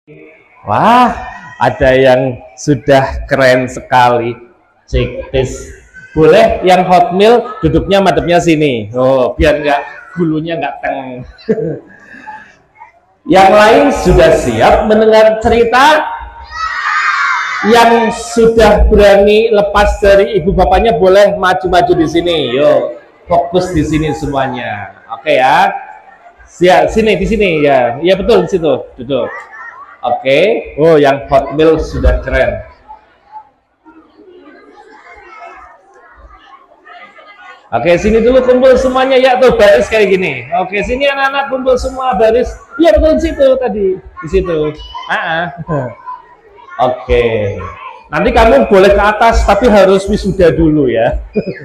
Wah, ada yang sudah keren sekali. Cek tes. Boleh yang hot meal duduknya madepnya sini. Oh, biar nggak bulunya nggak teng. Yang lain sudah siap mendengar cerita? Yang sudah berani lepas dari ibu bapaknya boleh maju-maju di sini. Yo, fokus di sini semuanya. Oke ya. Siap, sini di sini ya. Iya betul di situ. Duduk. Oke. Oh, yang hot meal sudah keren. Oke, sini dulu kumpul semuanya ya, tuh baris kayak gini. Oke, sini anak-anak kumpul semua baris. Iya betul di situ tadi, di situ. Oke. Nanti kamu boleh ke atas tapi harus wisuda dulu ya.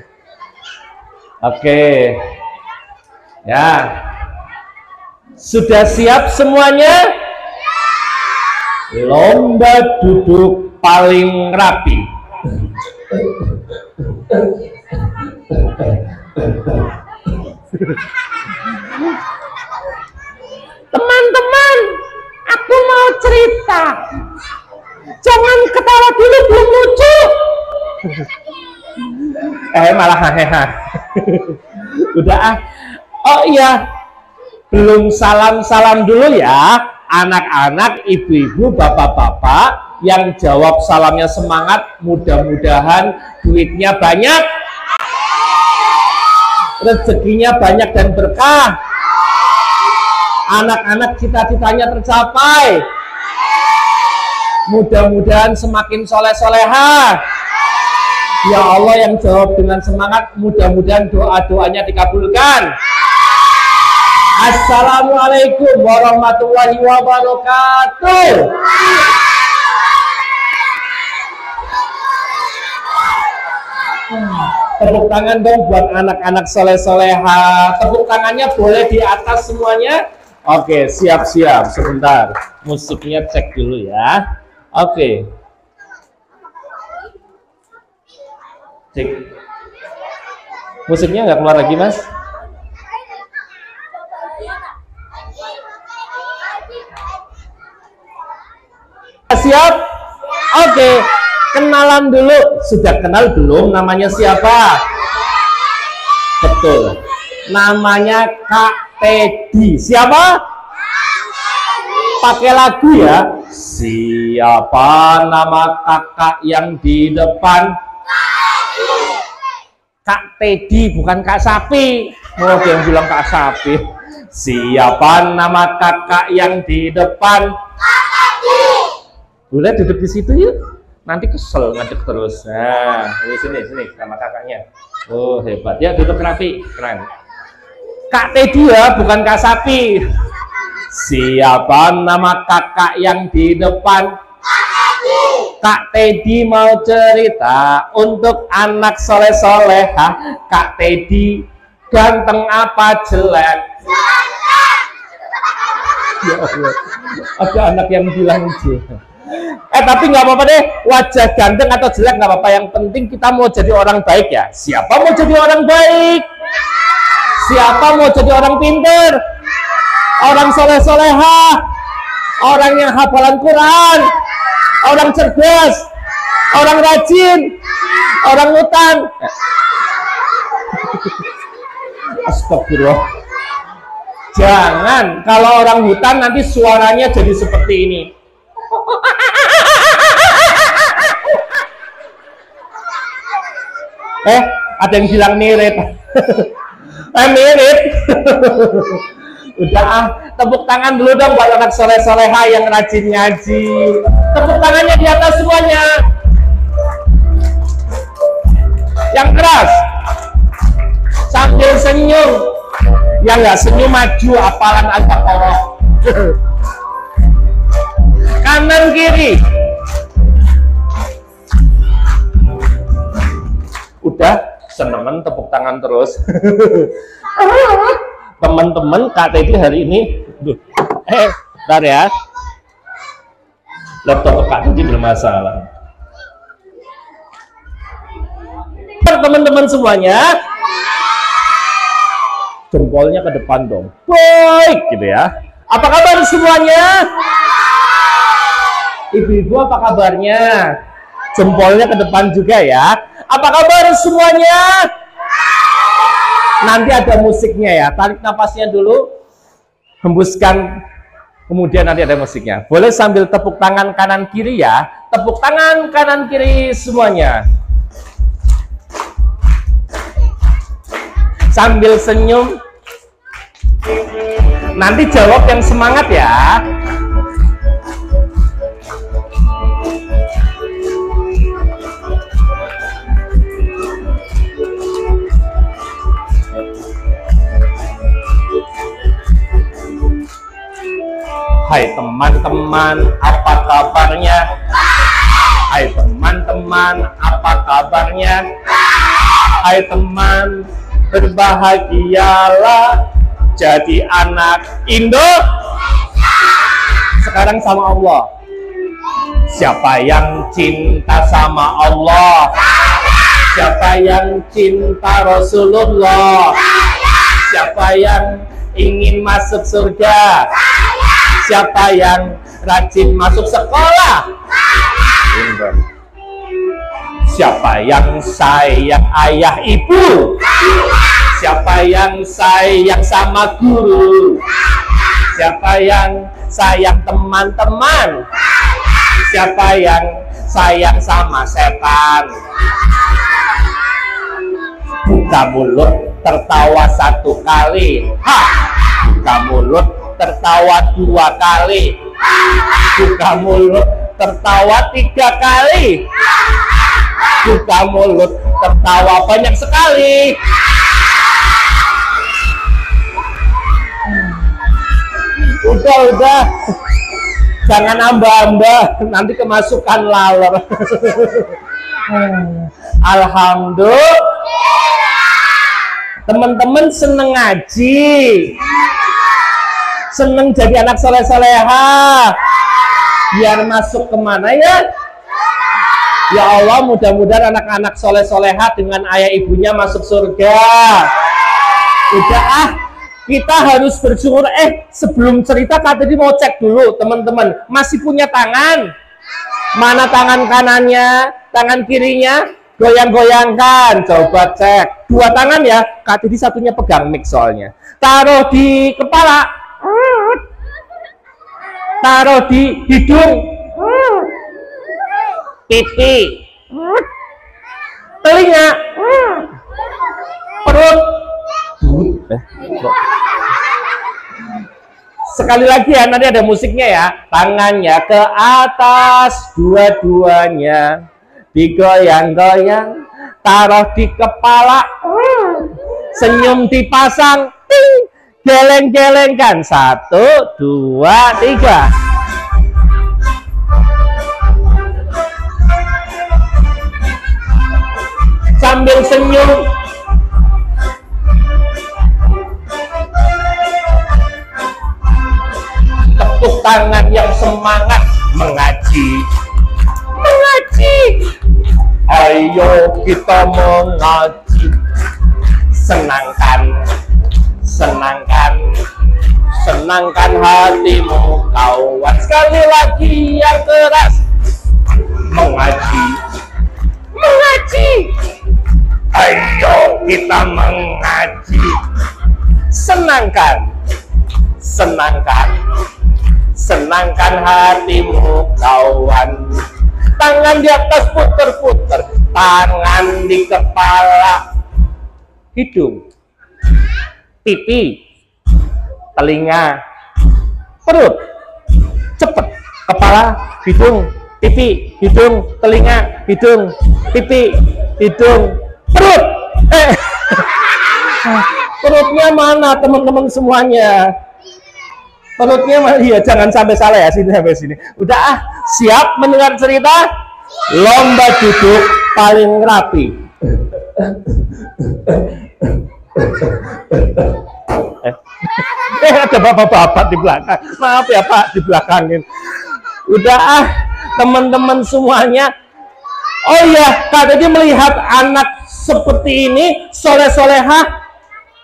Oke. Ya. Sudah siap semuanya? Lomba duduk paling rapi. Teman-teman, aku mau cerita. Jangan ketawa dulu, belum lucu. Malah hehehe. Udah ah. Oh iya, belum salam-salam dulu ya. Anak-anak, ibu-ibu, bapak-bapak yang jawab salamnya semangat, mudah-mudahan duitnya banyak, rezekinya banyak dan berkah, anak-anak cita-citanya tercapai, mudah-mudahan semakin soleh-soleha. Ya Allah yang jawab dengan semangat, mudah-mudahan doa-doanya dikabulkan. Assalamualaikum warahmatullahi wabarakatuh. Tepuk tangan dong buat anak-anak soleh-soleha. Tepuk tangannya boleh di atas semuanya. Oke, siap-siap. Sebentar, musiknya cek dulu ya. Oke. Cek. Musiknya nggak keluar lagi, Mas? Siap? Oke. Kenalan dulu. Sudah kenal belum namanya siapa? Betul. Namanya Kak Teddy. Siapa? Pakai lagu ya. Siapa nama kakak yang di depan? Kak Teddy, bukan Kak Sapi. Oh, dia yang bilang Kak Sapi. Siapa nama kakak yang di depan? Boleh duduk di situ yuk. Nanti kesel ngadek terus. Nah, sini sama kakaknya. Oh, hebat. Ya, duduk rapi. Keren. Kak Teddy ya, bukan Kak Sapi. Siapa nama kakak yang di depan? Kak Teddy mau cerita untuk anak soleh-soleha. Kak Teddy ganteng apa jelek? Ya Allah. Ada anak yang bilang jelek. Tapi nggak apa-apa deh, wajah ganteng atau jelek nggak apa-apa, yang penting kita mau jadi orang baik ya. Siapa mau jadi orang baik? Siapa mau jadi orang pinter? Orang soleh-soleha? Orang yang hafalan Quran? Orang cerdas? Orang rajin? Orang hutan? Astagfirullah. Jangan, kalau orang hutan nanti suaranya jadi seperti ini. Ada yang bilang mirip. Mirip. Udah tepuk tangan dulu dong buat anak soleh-soleha yang rajin ngaji. Tepuk tangannya di atas semuanya. Yang keras. Sambil senyum. Yang nggak senyum maju hafalan Al-Baqarah. Kanan kiri. Udah senengan tepuk tangan terus. Teman-teman Kak Teddy hari ini bentar ya, laptop Kak Teddy bermasalah. Teman-teman semuanya, jempolnya ke depan dong, baik gitu ya. Apa kabar semuanya? Ibu-ibu apa kabarnya? Jempolnya ke depan juga ya. Apa kabar semuanya? Nanti ada musiknya ya. Tarik napasnya dulu. Hembuskan. Kemudian nanti ada musiknya. Boleh sambil tepuk tangan kanan kiri ya. Tepuk tangan kanan kiri semuanya. Sambil senyum. Nanti jawab yang semangat ya. Hai teman-teman, apa kabarnya? Hai teman-teman, apa kabarnya? Hai teman, berbahagialah jadi anak Indo. Sekarang sama Allah. Siapa yang cinta sama Allah? Siapa yang cinta Rasulullah? Siapa yang ingin masuk surga? Siapa yang rajin masuk sekolah? Siapa yang sayang ayah ibu? Siapa yang sayang sama guru? Siapa yang sayang teman-teman? Siapa yang sayang sama setan? Buka mulut, tertawa satu kali. Ha! Buka mulut, tertawa dua kali. Buka mulut, tertawa tiga kali. Buka mulut, tertawa banyak sekali. Udah, jangan ambah-ambah, nanti kemasukan laler. Alhamdulillah. Teman-teman seneng ngaji, seneng jadi anak soleh-soleha, biar masuk kemana ya? Ya Allah, mudah-mudahan anak-anak soleh-soleha dengan ayah ibunya masuk surga. Udah kita harus bersyukur. Sebelum cerita Kak tadi mau cek dulu teman-teman, masih punya tangan? Mana tangan kanannya, tangan kirinya? Goyang-goyangkan, coba cek. Dua tangan ya, Kak tadi satunya pegang mic soalnya. Taruh di kepala, taruh di hidung, pipi, telinga, perut. Sekali lagi ya, nanti ada musiknya ya. Tangannya ke atas, dua-duanya digoyang-goyang, taruh di kepala, senyum dipasang, ting, geleng-gelengkan, 1, 2, 3. Sambil senyum. Tepuk tangan yang semangat mengaji. Mengaji. Ayo kita mengaji. Senangkan, senangkan, senangkan hatimu kawan. Sekali lagi yang keras. Mengaji. Mengaji. Ayo kita mengaji. Senangkan, senangkan, senangkan hatimu kawan. Tangan di atas puter-puter, tangan di kepala, hidung, pipi, telinga, perut. Cepet, kepala, hidung, pipi, hidung, telinga, hidung, pipi, hidung, perut. Perutnya mana teman-teman semuanya? Perutnya mana? Iya, jangan sampai salah ya, sini sampai sini. Udah siap mendengar cerita? Lomba duduk paling rapi. Ada bapak-bapak di belakang. Maaf ya Pak, di belakangin. Udah teman-teman semuanya. Oh iya, Kak tadi melihat anak seperti ini, soleh-soleha.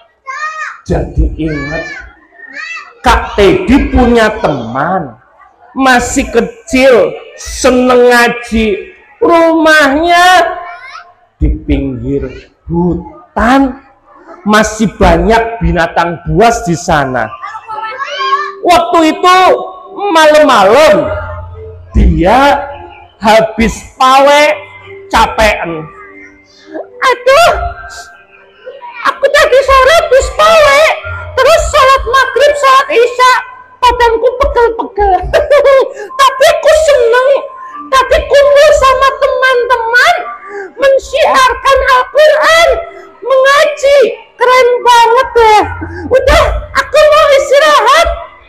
Jadi ingat, Kak Teddy punya teman. masih kecil, seneng ngaji, rumahnya di pinggir hutan, masih banyak binatang buas di sana. Waktu itu malam-malam dia habis pawe capean. Aduh, aku tadi sore habis pawe, terus sholat maghrib, sholat isya, badanku pegel-pegel. Tapi aku seneng, tadi kumpul sama teman-teman, mensyiarkan Al-Quran, mengaji, keren banget deh. Udah, aku mau istirahat.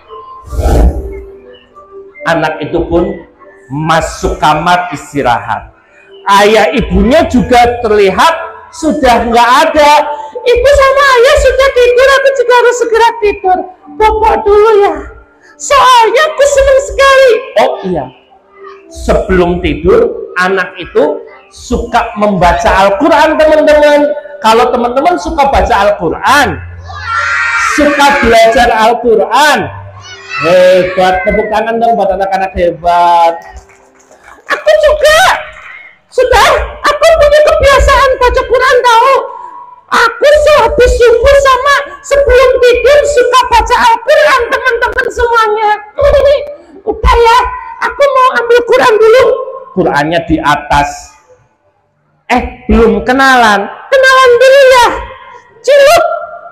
Anak itu pun masuk kamar istirahat. Ayah ibunya juga terlihat sudah nggak ada. Ibu sama ayah sudah tidur, aku juga harus segera tidur. Bapak dulu ya, soalnya aku senang sekali. Oh iya, sebelum tidur anak itu suka membaca Al-Quran, teman-teman. Kalau teman-teman suka baca Al-Quran, suka belajar Al-Quran, hebat. Tepuk tangan dong buat anak-anak hebat. Aku juga sudah, aku punya kebiasaan baca Quran tahu. Aku sehabis subuh sama sebelum tidur suka baca Al-Quran, teman-teman semuanya. Udah ya, aku mau ambil Quran dulu. Qurannya di atas. Belum kenalan. Kenalan dulu ya. Ciluk.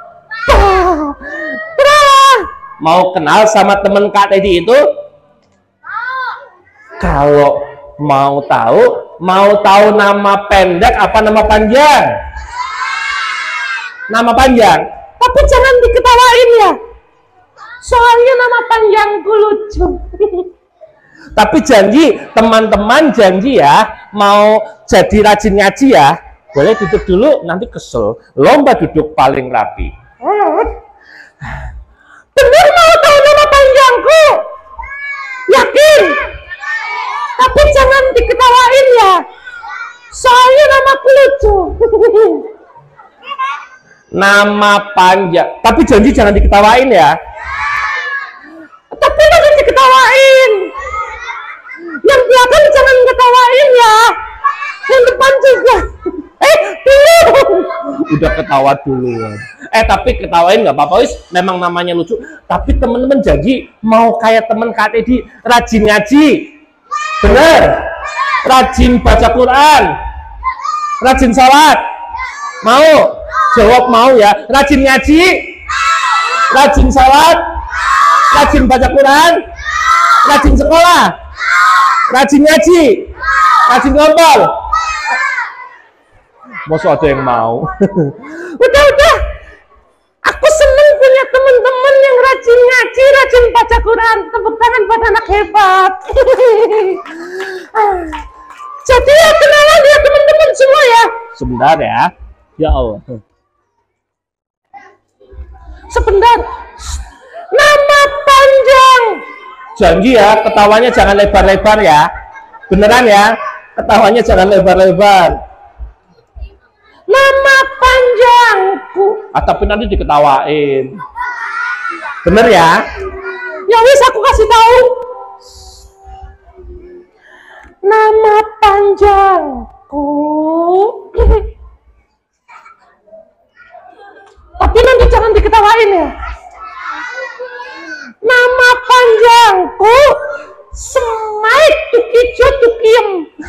Mau kenal sama temen Kak Teddy itu? Kalau mau tahu nama pendek apa nama panjang? Nama panjang. Tapi jangan diketawain ya. Soalnya nama panjangku lucu. Tapi janji, teman-teman janji ya, mau jadi rajin ngaji ya. Boleh duduk dulu, nanti kesel. Lomba duduk paling rapi. Bener mau tahu nama panjangku? Yakin? Tapi jangan diketawain ya. Soalnya namaku lucu. Nama panjang. Tapi janji jangan diketawain ya. Tapi jangan diketawain. Yang belakang jangan ketawain ya. Yang depan juga. Belum. Udah ketawa duluan. Tapi ketawain nggak apa-apa, wis. Memang namanya lucu. Tapi temen-temen janji mau kayak temen Kak Teddy, rajin ngaji. Bener. Rajin baca Quran. Rajin sholat. Mau? Jawab mau ya. Rajin ngaji. Rajin sholat. Rajin baca Quran. Rajin sekolah. Rajin ngaji. Rajin ngobrol. Masa ada yang mau? Udah. Aku seneng punya teman-teman yang rajin ngaji, rajin baca Quran. Tepuk tangan buat anak hebat. Jadi ya kenalan ya teman-teman semua ya. Sebentar ya. Ya Allah. Sebentar. Nama panjang. Janji ya, ketawanya jangan lebar-lebar ya. Beneran ya, ketawanya jangan lebar-lebar. Nama panjangku. Tapi nanti diketawain. Bener ya? Ya wis, aku kasih tahu. Nama panjangku. Tapi nanti jangan diketawain ya. Nama panjangku Semai Tukijo Tukiem.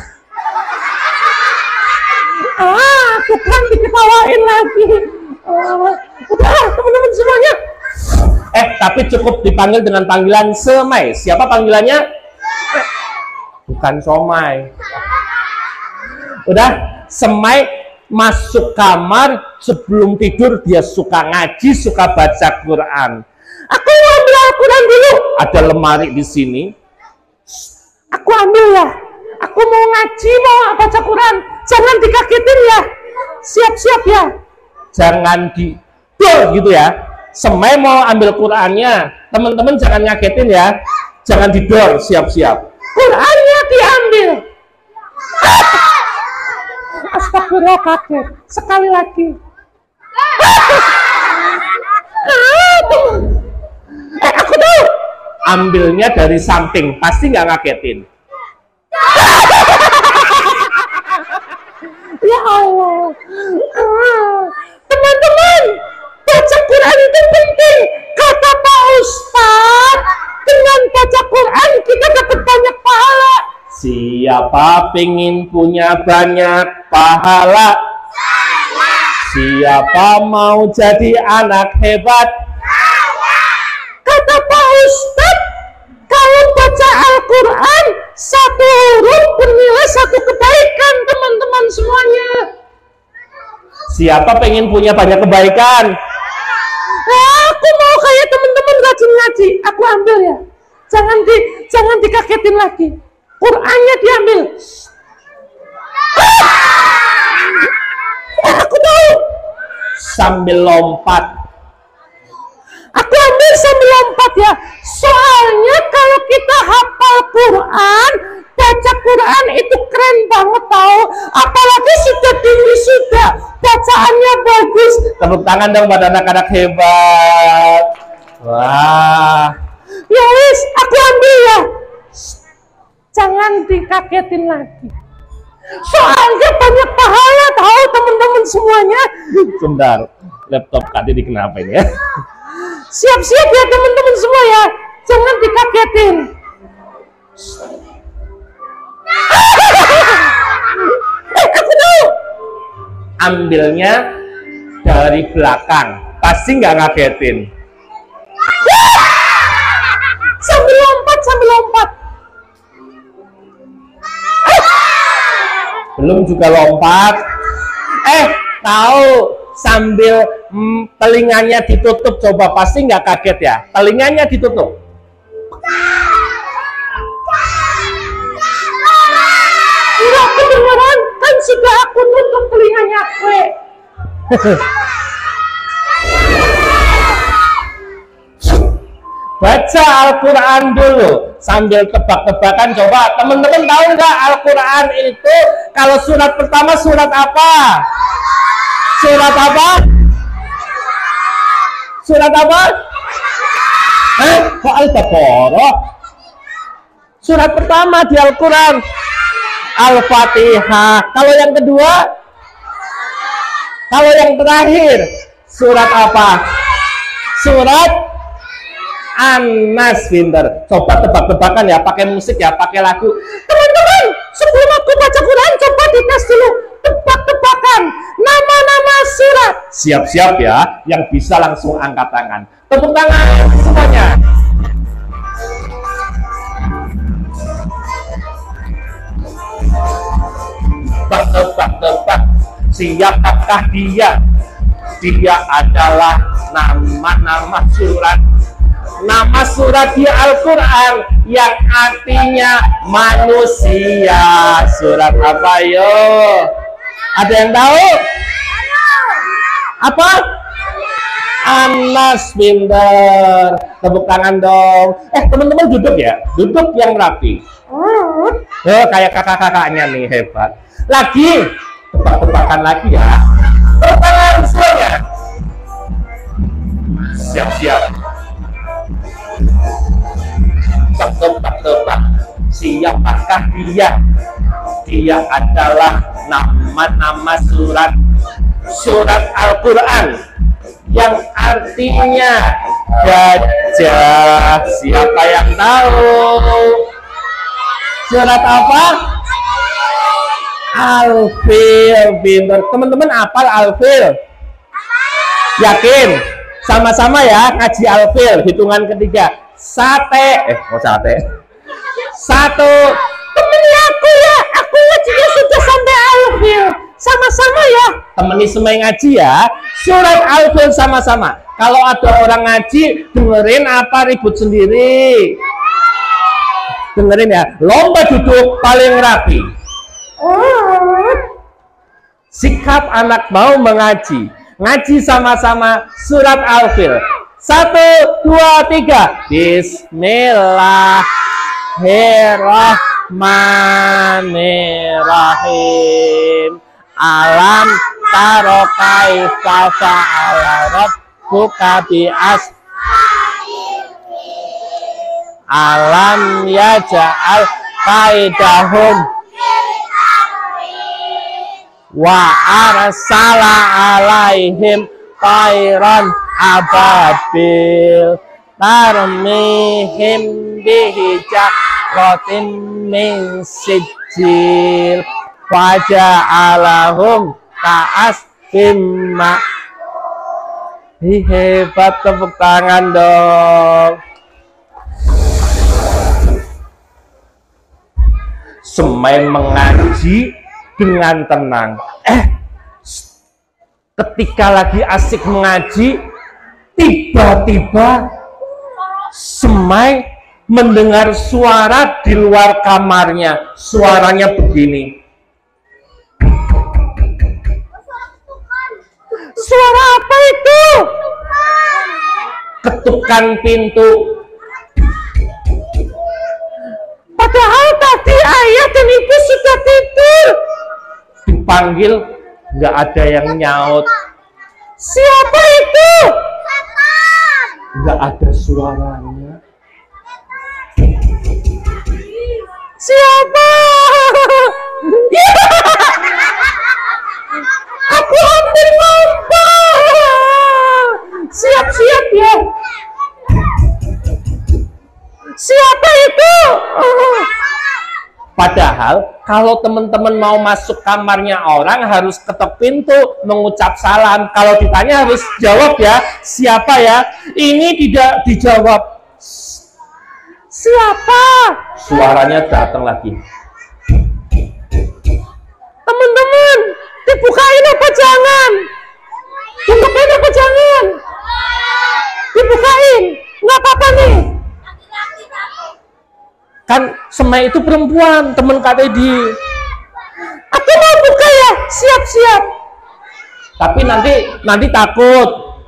Bukan diketawain lagi. Udah teman-teman semuanya. Tapi cukup dipanggil dengan panggilan Semai. Siapa panggilannya? Bukan Somai. Udah, Semai masuk kamar sebelum tidur, dia suka ngaji, suka baca Quran. Aku ambil Al-Quran dulu. Ada lemari di sini. Aku ambil ya. Aku mau ngaji, mau baca Quran. Jangan dikagetin ya. Siap-siap ya. Jangan didor gitu ya. Semai mau ambil Qurannya. Teman-teman jangan ngagetin ya. Jangan didor, siap-siap. Qurannya diambil. Astagfirullah, kaget. Sekali lagi. Aku tahu. ambilnya dari samping, pasti nggak ngagetin. Ya Allah. Teman-teman, baca Quran itu penting. Kata Pak Ustaz, dengan baca Quran kita dapat banyak pahala. Siapa pengen punya banyak pahala? Siapa mau jadi anak hebat? Kata Pak Ustaz, kalau baca Al-Quran, satu huruf bernilai satu kebaikan, teman-teman semuanya. Siapa pengen punya banyak kebaikan? Aku mau kayak teman-teman rajin ngaji. Aku ambil ya. Jangan dikagetin lagi. Qurannya diambil. Aku tahu. Sambil lompat. Aku ambil sambil lompat ya. Soalnya kalau kita hafal Quran, baca Quran itu keren banget tahu. Apalagi sudah tinggi sudah, bacaannya bagus. Tepuk tangan dong buat anak-anak hebat. Wah. Ya wis, aku ambil ya. Jangan dikagetin lagi. Soalnya banyak pahala tahu teman-teman semuanya. Sebentar, laptop tadi kenapa ini ya? Siap-siap ya teman-teman semua ya. Jangan dikagetin. Aku tahu. Ambilnya dari belakang, pasti nggak ngagetin. Sambil lompat. Belum juga lompat. Tahu sambil telinganya ditutup, coba pasti nggak kaget ya. Telinganya ditutup. Enggak kedengeran, kan sudah aku tutup telinganya gue. Baca Al-Quran dulu sambil tebak-tebakan. Coba teman-teman tahu nggak Al-Quran itu kalau surat pertama surat apa? Surat apa? Surat apa? Kok Al-Baqarah? Surat pertama di Al-Quran Al-Fatihah. Kalau yang kedua, kalau yang terakhir surat apa? Surat An-Nas. Pinter. Coba tebak-tebakan ya, pakai musik ya, pakai lagu. Teman-teman, sebelum aku baca Quran, coba dites dulu. Tebak-tebakan nama-nama surat. Siap-siap ya, yang bisa langsung angkat tangan. Tepuk tangan semuanya. Tebak-tebak. Siapakah dia? Dia adalah nama-nama surat. Nama surat di Al-Quran yang artinya manusia. Surat apa yo? Ada yang tahu? Apa? An-Nas. Pinter. Tepuk tangan dong. Teman-teman duduk ya. Duduk yang rapi. Kayak kakak-kakaknya nih, hebat. Lagi. Tebak-tebakan lagi ya. Tepuk tangan semuanya. Siap-siap. Tebak-tebak. Siapakah dia? Dia adalah nama-nama surat Al-Quran yang artinya gajah. Siapa yang tahu? Surat apa? Al-Fil. Pinter. Teman-teman hafal Al-Fil? Yakin? Sama-sama ya ngaji Al-Fil. Hitungan ketiga. Sate. Sate. 1. Temani aku ya. Aku ngajinya sudah sampai Al-Fil. Sama-sama ya. Temani semai ngaji ya. Surat Al-Fil sama-sama. Kalau ada orang ngaji, dengerin apa ribut sendiri. Dengerin ya. Lomba duduk paling rapi. Sikap anak mau mengaji. Ngaji sama-sama surat Al-Fil. 1, 2, 3. Bismillahirrahmanirrahim. Alam taro kaifa fa'ala rabbuka bi'as. alam yaja'al kaidahum wa arsala alaihim tairan ababil tarmihim bihijaratin min sijil waja'alahum ka'asfim hebat, tepuk tangan dong. Semai mengaji dengan tenang. Ketika lagi asik mengaji, tiba-tiba Semai mendengar suara di luar kamarnya. Suaranya begini. Suara apa itu? Ketukan pintu. Padahal tadi ayah dan ibu sudah tidur. Dipanggil, nggak ada yang nyaut. Siapa itu? Nggak ada suaranya. Siapa? Aku hampir lompat. Siap-siap ya. Siapa itu? Padahal kalau teman-teman mau masuk kamarnya orang harus ketok pintu, mengucap salam. Kalau ditanya harus jawab ya, siapa ya? Ini tidak dijawab. Siapa? Suaranya datang lagi. Teman-teman, dibukain apa jangan? Dibukain apa jangan? Dibukain, nggak apa-apa nih. Kan Semai itu perempuan, teman Kak Teddy. Aku mau buka ya, siap-siap. Tapi nanti takut.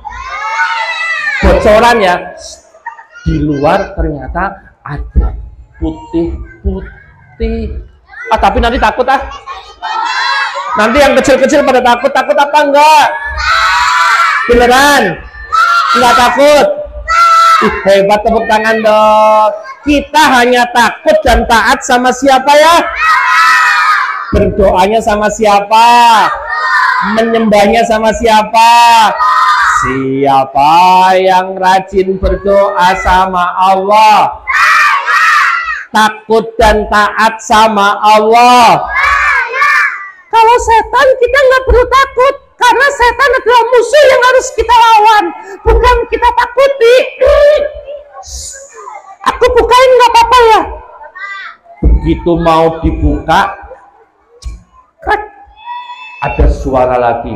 Bocoran ya. Di luar ternyata ada putih-putih. Tapi nanti takut ah. Nanti yang kecil-kecil pada takut apa enggak? Beneran? Enggak takut? Hebat, tepuk tangan dong. Kita hanya takut dan taat sama siapa ya? Berdoanya sama siapa? Menyembahnya sama siapa? Siapa yang rajin berdoa sama Allah? Takut dan taat sama Allah. Kalau setan kita nggak perlu takut, karena setan adalah musuh yang harus kita lawan, bukan kita takuti. Aku bukain nggak apa-apa ya? Begitu mau dibuka, ada suara lagi.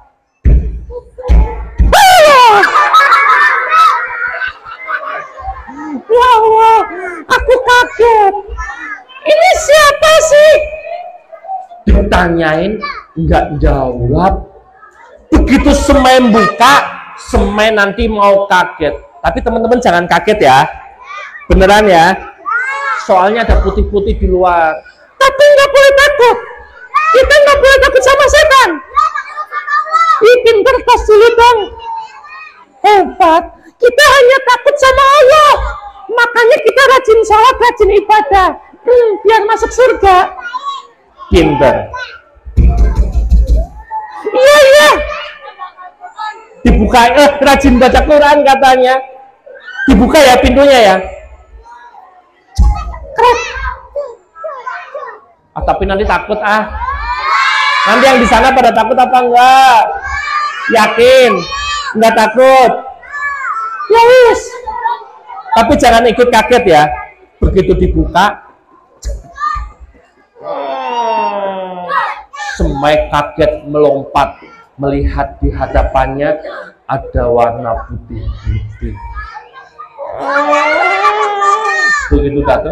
Ya Allah, aku kaget. Ini siapa sih? Ditanyain nggak jawab. Begitu Semai buka, Semai nanti mau kaget. Tapi teman-teman jangan kaget ya, beneran ya. Soalnya ada putih-putih di luar. Tapi nggak boleh takut. Kita nggak boleh takut sama setan. Ih, pinter tos dulu dong. Hebat. Kita hanya takut sama Allah. Makanya kita rajin sholat, rajin ibadah. Biar masuk surga. Pinter. Iya. Dibuka, rajin baca Quran katanya. Dibuka ya pintunya ya. Tapi nanti takut ah. Nanti yang di sana pada takut apa enggak? Yakin? Enggak takut? Ya wis. Tapi jangan ikut kaget ya. Begitu dibuka, Semai kaget melompat melihat di hadapannya ada warna putih-putih. Begitu datang,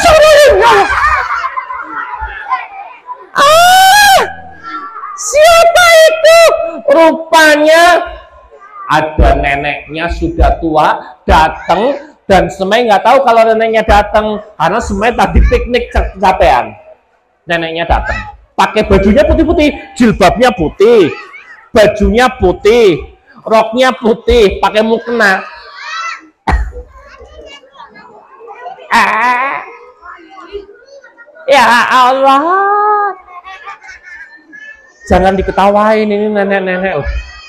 siapa itu? rupanya ada neneknya sudah tua datang. Dan Semai nggak tahu kalau neneknya datang karena Semai tadi piknik kecapean. Neneknya datang, pakai bajunya putih-putih, jilbabnya putih, bajunya putih, roknya putih, pakai mukena. Ya Allah. Jangan diketawain, ini nenek-nenek.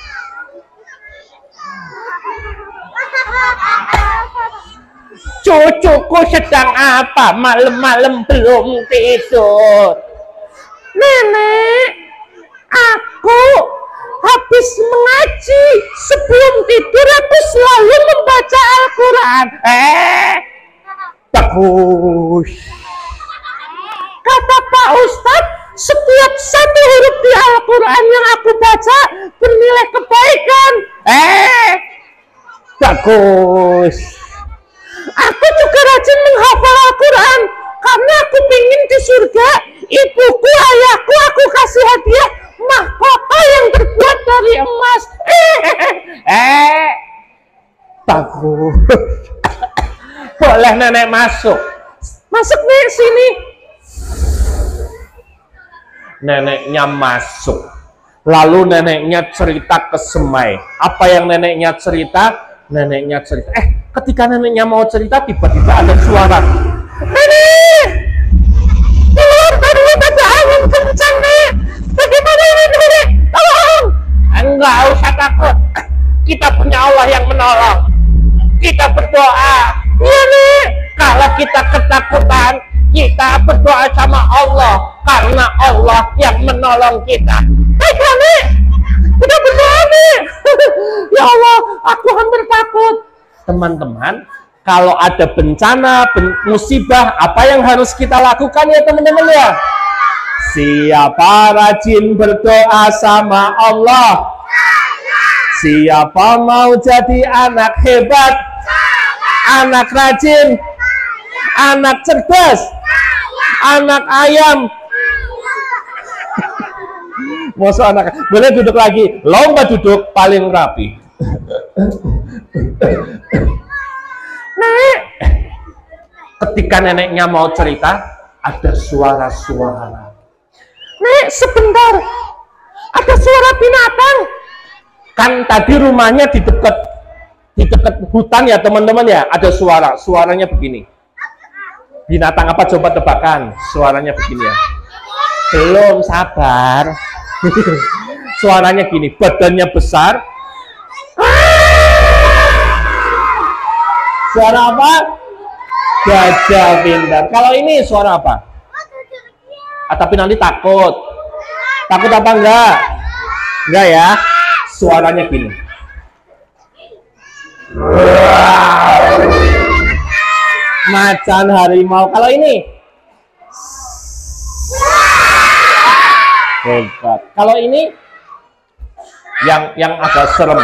Cucuku sedang apa? Malam-malam belum tidur. Nenek, aku habis mengaji. Sebelum tidur aku selalu membaca Al-Quran. Bagus. Kata Pak Ustadz, setiap satu huruf di Al-Quran yang aku baca bernilai kebaikan. Bagus. Aku juga rajin menghafal Al-Quran karena aku pingin di surga. Ibuku, ayahku, aku kasih hadiah mahkota yang terbuat dari emas. Bagus. Boleh nenek masuk. Masuk nih sini. Neneknya masuk. Lalu neneknya cerita ke Semai. Apa yang neneknya cerita? Neneknya cerita. Ketika neneknya mau cerita, tiba-tiba ada suara. Nenek! Keluar dari ada angin kencang, Nek. Bagaimana ini, Nenek? Tolong! Enggak usah takut. Kita punya Allah yang menolong. Kita berdoa. Iya, Nek. Kalau kita ketakutan, kita berdoa sama Allah. Karena Allah yang menolong kita. Baiklah, Nek. Kita berdoa, Nek. Ya Allah, aku hampir takut. Teman-teman, kalau ada bencana, musibah, apa yang harus kita lakukan ya teman-teman ya? Siapa rajin berdoa sama Allah? Siapa mau jadi anak hebat? Anak rajin? Anak cerdas? Anak ayam? Masa anak? Boleh duduk lagi. Lomba duduk paling rapi. Nek, Ketika neneknya mau cerita, ada suara-suara. Nek, sebentar. Ada suara binatang. Kan tadi rumahnya di dekat hutan ya teman-teman ya, ada suara. Suaranya begini. Binatang apa coba tebakan? Suaranya begini ya. Belum, sabar. Suaranya gini, badannya besar. Suara apa? Gajah pintar. Kalau ini suara apa? Tapi nanti takut. Takut apa enggak? Enggak ya? Suaranya gini. Macan harimau. Kalau ini? Hebat. Kalau ini? Yang agak serem.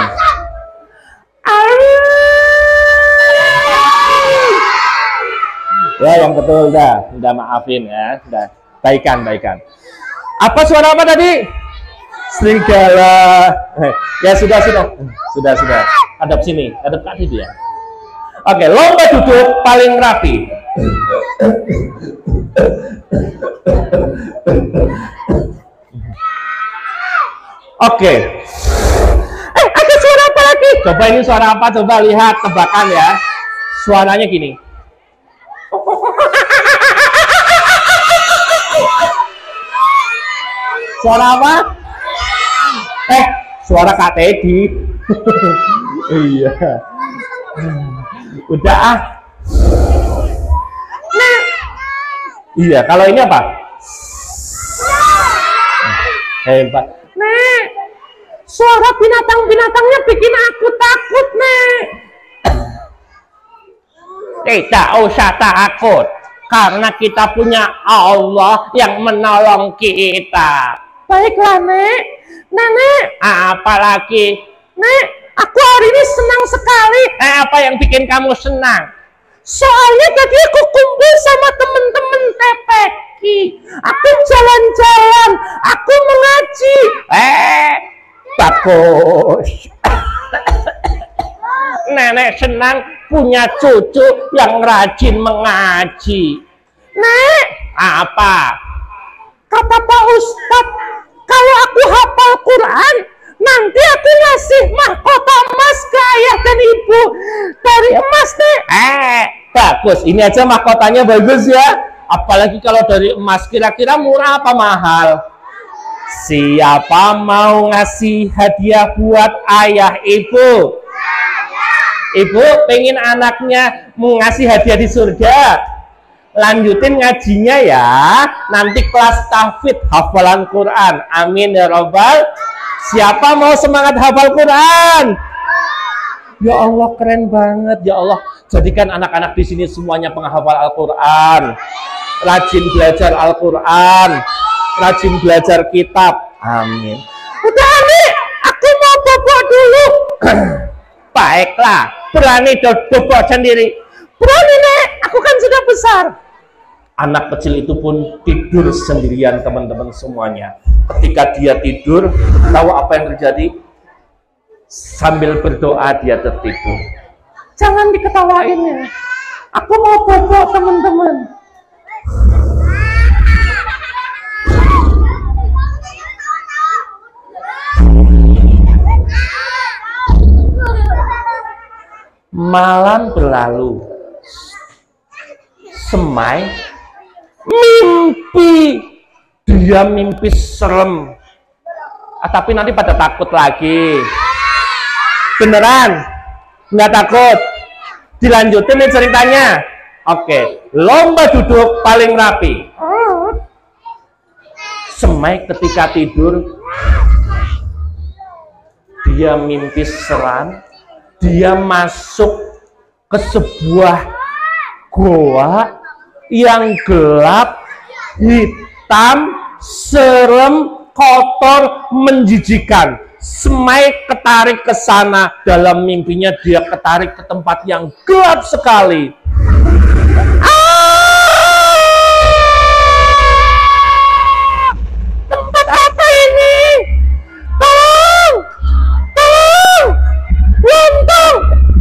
Ya, yang betul udah maafin ya, udah baikan. Apa suara apa tadi? Serigala. Ya sudah. Hadap sini, hadap kaki dia. Oke, lomba duduk paling rapi. Oke. Ada suara apa lagi? Coba ini suara apa? Coba lihat, tebakan ya. Suaranya gini. Suara apa? Suara Kak Teddy. Iya. Udah ah. Nah, Iya, kalau ini apa? Hebat. Nek, suara binatang-binatangnya bikin aku takut, Nek. Tidak usah takut, karena kita punya Allah yang menolong kita. Baiklah, Nek. Nenek, Apalagi, Nek, aku hari ini senang sekali. apa yang bikin kamu senang? Soalnya tadi aku kumpul sama temen-temen TPQ. Aku jalan-jalan, aku mengaji. Bagus. Nenek senang punya cucu yang rajin mengaji. Nek, Apa? kata Pak Ustadz, kalau aku hafal Quran, nanti aku ngasih mahkota emas ke ayah dan ibu. Dari emas, Nek. Bagus. bagus. Ini aja mahkotanya bagus ya. Apalagi kalau dari emas, kira-kira murah apa mahal? Siapa mau ngasih hadiah buat ayah ibu? Ibu pengen anaknya mau ngasih hadiah di surga. Lanjutin ngajinya ya. Nanti kelas tahfidz hafalan Quran. Amin ya robbal. Siapa mau semangat hafal Quran? Ya Allah, keren banget ya Allah. Jadikan anak-anak di sini semuanya penghafal Al-Quran, rajin belajar Al-Quran, rajin belajar kitab. Amin. Udah nih, aku mau bobo dulu. Baiklah, berani bobo sendiri. Berani nek, aku kan sudah besar. Anak kecil itu pun tidur sendirian teman-teman semuanya. Ketika dia tidur, tahu apa yang terjadi? Sambil berdoa dia tertidur. Jangan diketawain ya. Aku mau bobo teman-teman. Malam berlalu. Semai mimpi. Dia mimpi serem. Tapi nanti pada takut lagi. Beneran? Nggak takut? Dilanjutin nih ceritanya. Oke, lomba duduk paling rapi. Semai ketika tidur, dia mimpi seram. Dia masuk ke sebuah goa yang gelap, hitam, serem, kotor, menjijikan. Semai ketarik ke sana. Dalam mimpinya dia ketarik ke tempat yang gelap sekali. Tempat apa ini? Tolong! Tolong! Lontong!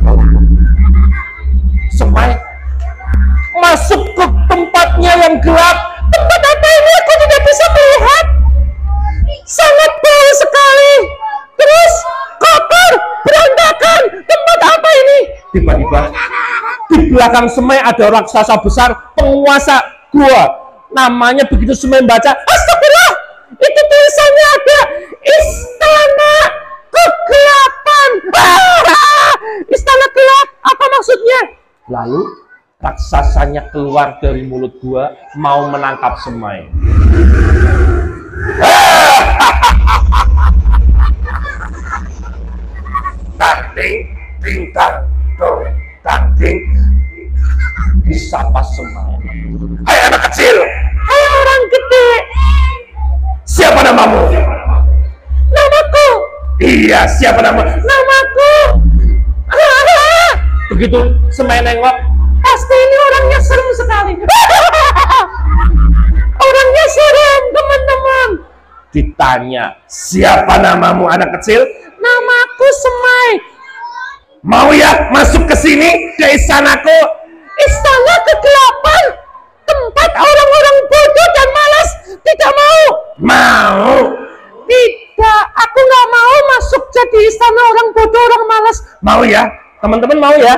Semai masuk ke tempatnya yang gelap. Tempat apa ini? Aku tidak bisa melihat. Sangat bau sekali. Terus kotor, berantakan. Tempat apa ini? Tiba-tiba di belakang Semai ada raksasa besar, penguasa gua. Namanya begitu Semai baca, Astagfirullah, itu tulisannya ada Istana Kegelapan. Istana gelap, apa maksudnya? Lalu raksasanya keluar dari mulut gua mau menangkap Semai. Tanding, bintang, tanding, disapa Semai. Hai anak kecil. Hai orang gede. Siapa namamu? Namaku. Iya, siapa nama? Namaku. Begitu Semai nengok, Pasti ini orangnya serem sekali. Orangnya serem, teman-teman. ditanya, siapa namamu anak kecil? Namaku Semai. Mau ya masuk ke sini, ke istanaku? Istana Kegelapan, tempat orang-orang bodoh dan malas. Tidak mau. Mau. Tidak, aku nggak mau masuk jadi istana orang bodoh, orang malas. Mau ya? Teman-teman mau ya?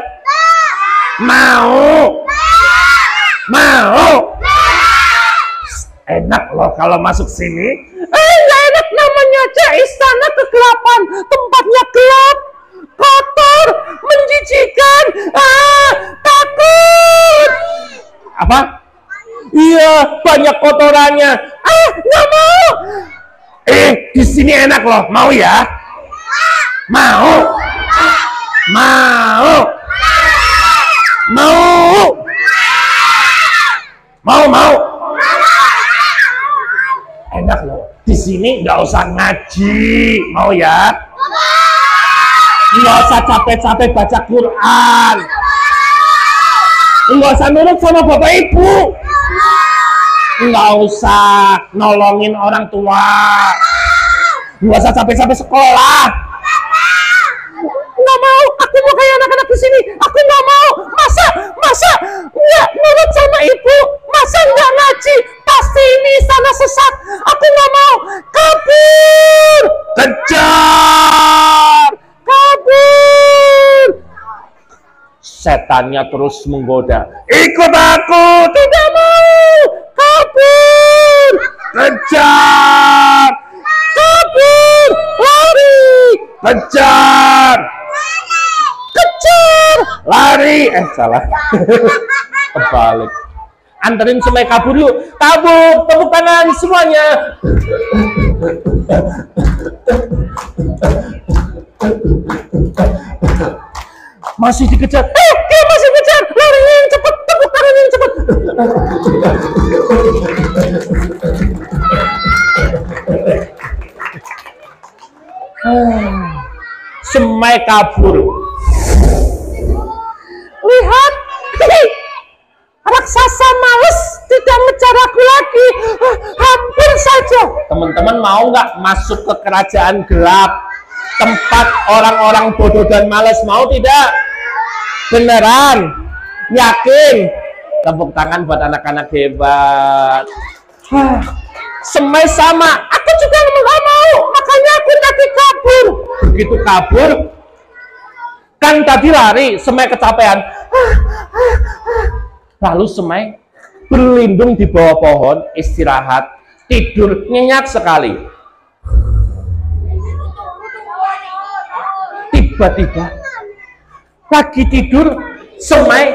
Mau. Mau. Enak loh kalau masuk sini. Nggak enak, namanya aja Istana Kegelapan. Tempatnya gelap, kotor, menjijikan. Takut. Apa? Iya, banyak kotorannya. Nggak mau. Di sini enak loh. Mau ya? Mau. Mau. Mau. Mau. Enak loh. Di sini nggak usah ngaji. Mau ya? Nggak usah capek-capek baca Quran. Nggak usah nurut sama bapak ibu. Nggak usah nolongin orang tua. Nggak usah capek-capek sekolah. Nggak mau. Aku mau kayak anak-anak di sini. Aku nggak mau. Masa nggak nurut sama ibu? Masa nggak ngaji? Pasti ini istana sesat. Aku nggak mau. Kabur. Kejar. Kabur. Setan setannya terus menggoda. Ikut aku. Tidak mau. Kabur. Kejar. Kabur. Lari. Kejar. Kejar. Lari. Salah. Kebalik. Anterin Semai kabur yuk. Kabur. Tepuk tangan semuanya. Masih dikejar. Dia masih kejar. Lari yang cepat. Tepuk tangan yang cepat. Semai kabur. Lihat. Raksasa males tidak ngejar aku lagi. Hampir saja. Teman-teman mau nggak masuk ke kerajaan gelap, tempat orang-orang bodoh dan malas? Mau tidak? Beneran? Yakin? Tepuk tangan buat anak-anak hebat. Semai sama. Aku juga nggak mau. Makanya aku lagi kabur. Begitu kabur, kan tadi lari, Semai kecapean. Lalu Semai berlindung di bawah pohon, istirahat, tidur nyenyak sekali. Tiba-tiba lagi tidur, Semai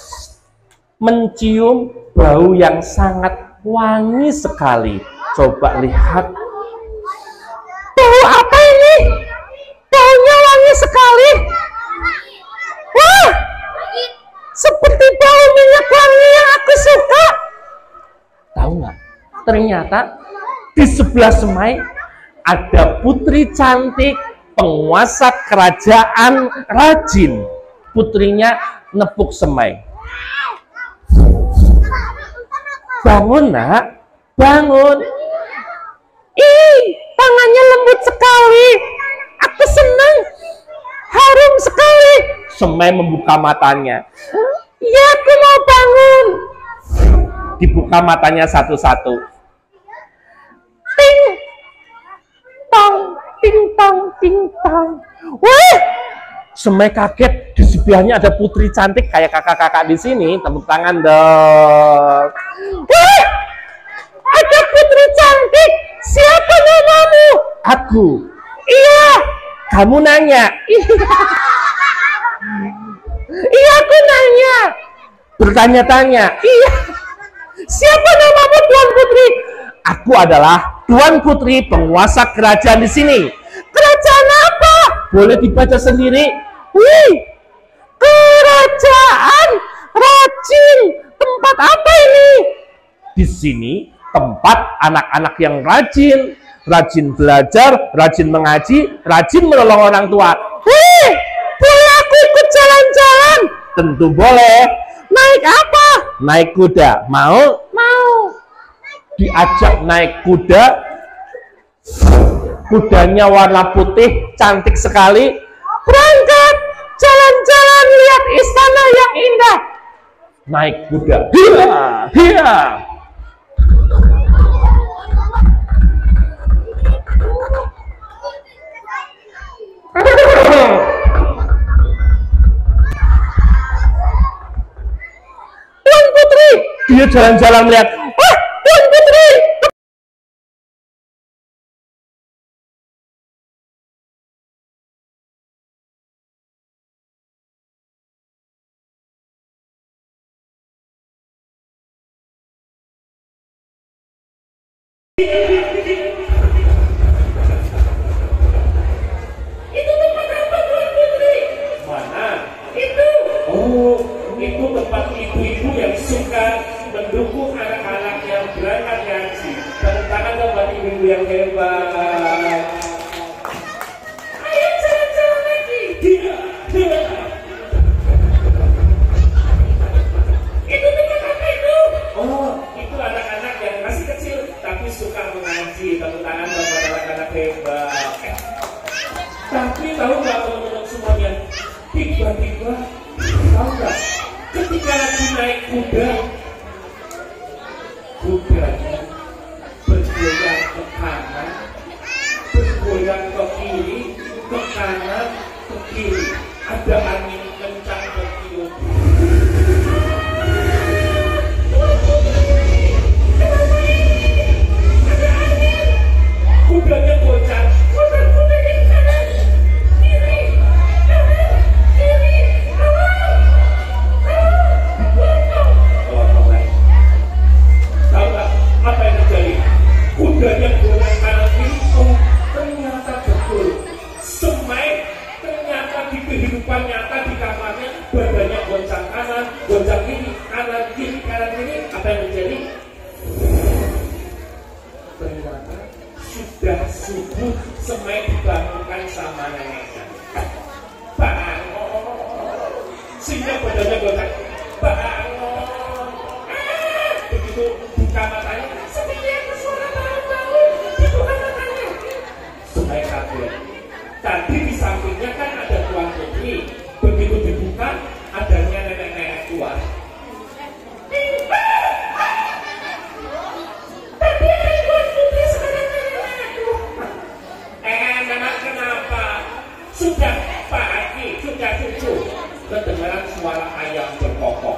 mencium bau yang sangat wangi sekali. Coba lihat. Bau apa ini? Baunya wangi sekali. Wah! Seperti bau minyak wangi yang aku suka. Tahu nggak? Ternyata di sebelah Semai ada putri cantik, penguasa kerajaan rajin. Putrinya nepuk Semai. Bangun nak, bangun. Ih, tangannya lembut sekali. Aku senang. Harum sekali. Semai membuka matanya. Ya, aku mau bangun. Dibuka matanya satu-satu. Ting, tong, ting, tong, ting, tong. Wah, Semai kaget, di sebelahnya ada putri cantik kayak kakak-kakak di sini. Tepuk tangan dong. wah, ada putri cantik. Siapa namamu? Aku. Iya, Kamu nanya. iya aku nanya. Bertanya-tanya. Iya. Siapa namamu, Tuan Putri? Aku adalah Tuan Putri, penguasa kerajaan di sini. Kerajaan apa? Boleh dibaca sendiri. Wih, kerajaan rajin. Tempat apa ini? Di sini tempat anak-anak yang rajin, rajin belajar, rajin mengaji, rajin menolong orang tua. Wih, boleh aku ikut jalan-jalan? Tentu boleh. Naik apa? Naik kuda. Mau? Mau. Diajak naik kuda. Kudanya warna putih, cantik sekali. Berangkat jalan-jalan lihat istana yang indah. Naik kuda. Hia, hia. Tuan Putri. Dia jalan-jalan melihat. Wah, Tuan Putri. Itu tempat apa, Tuan Putri? Mana? Itu. Oh, itu tempat ibu-ibu yang suka mendukung anak-anak yang berangkat ngaji. Tepuk tangan dong buat ibu-ibu yang hebat. Ayo jalan-jalan lagi. Dia, dia. Itu tempat apa itu? Oh, itu anak-anak yang masih kecil tapi suka mengaji. Tepuk tangan dong buat anak-anak hebat. Tapi tahu nggak teman-teman semuanya? Tiba-tiba, tahu nggak? Ketika lagi naik kuda, kudanya bergoyang ke kanan, bergoyang ke kiri, ke kanan, ke kiri. Ada angin kencang bertiup. Dah subuh semai dibangunkan sama neneknya. Bangun. Sehingga badannya gotak. Bangun. Begitu buka matanya, seperti ada suara bau-bau. Dibuka matanya. Semai kaget. Tadi di sampingnya kan ada Tuan Putri. Begitu dibuka, adanya nenek-nenek tua. Tapi ada Tuan Putri sekarang nenek-nenek tua. Memang kenapa? Sudah pagi, sudah cucu. Kedengaran suara ayam berkokok.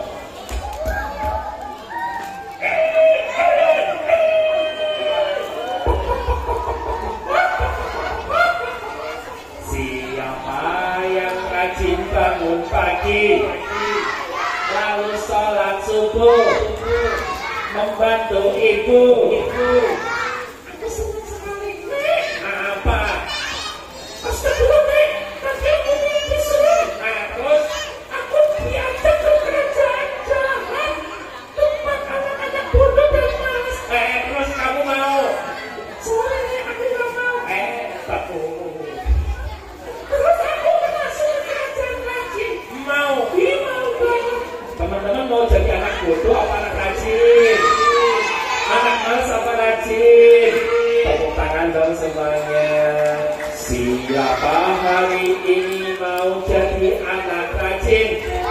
Siapa yang rajin bangun pagi, lalu sholat subuh, membantu ibu? Aku senang sekali. Apa? Astagfirullah, Nek. Nanti aku disuruh. Terus aku diajak ke kerajaan jahat, tempat anak-anak bodoh dan malas. Terus kamu mau? Soalnya aku nggak mau. Takut. Terus aku masuk ke kerajaan lagi. Mau? Iya mau banget. Teman-teman mau jadi anak bodoh apa anak rajin? Anak malas apa rajin? Tepuk tangan dong semuanya. Siapa hari ini mau jadi anak rajin?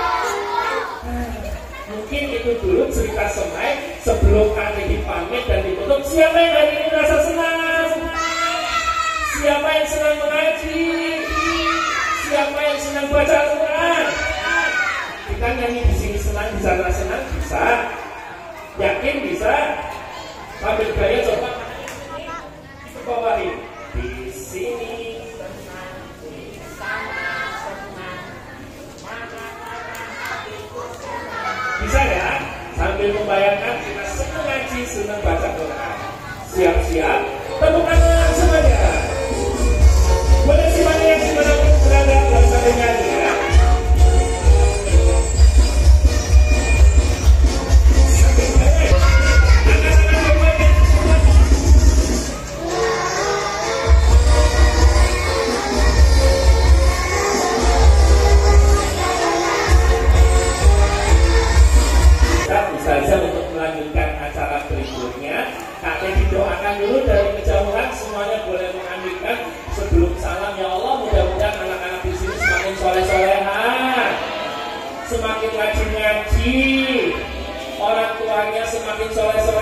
Mungkin itu dulu cerita Semai sebelum kami dipamit dan ditutup. Siapa yang hari ini merasa senang? Siapa yang senang mengaji? Siapa yang senang baca Al-Quran? Kita nyanyi di sini senang, di sana senang, bisa? Yakin bisa? Sambil gaya coba. Bawahi. Di sini senang, di sana senang, bisa ya? Sambil membayangkan kita senang ngaji, senang baca Quran. Siap-siap, tepuk tangan semuanya. Boleh semuanya yang dimanapun berada dan sambil nyanyi ya. Saja untuk melanjutkan acara berikutnya, kakek didoakan dulu dari kejauhan. Semuanya boleh mengambilkan sebelum salam. Ya Allah, mudah-mudahan anak-anak di sini semakin soleh-soleha, semakin rajin ngaji, orang tuanya semakin soleh-soleha.